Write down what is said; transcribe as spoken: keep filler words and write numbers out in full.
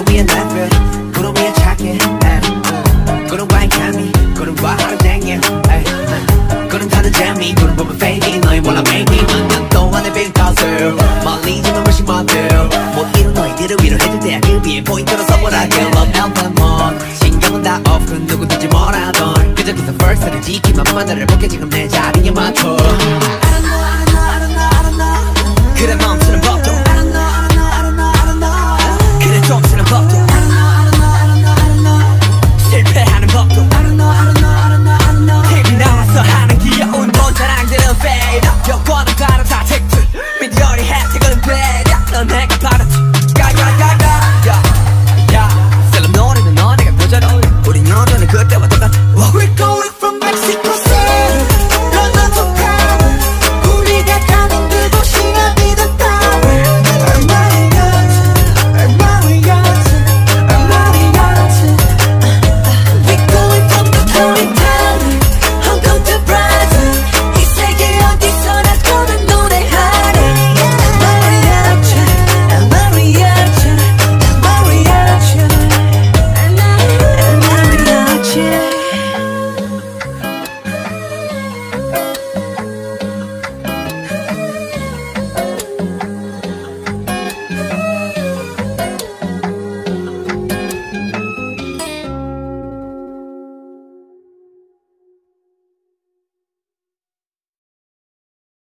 위에 레벨 구름 위에 차게 구름과의 케미 구름과 하루 종일 구름 타는 재미 구름 보면 fading 너희 몰라 maybe 몇 년 동안의 big puzzle 멀리지만 훨씬 먼들 못 이룬 너희들을 위로해줄 때야 그 위에 포인트로 선물할게 Love album on 신경은 다 off 그 누구든지 뭐라던 그저 그저 first를 지키만 만나를 볼게 지금 내 자리에 맞춰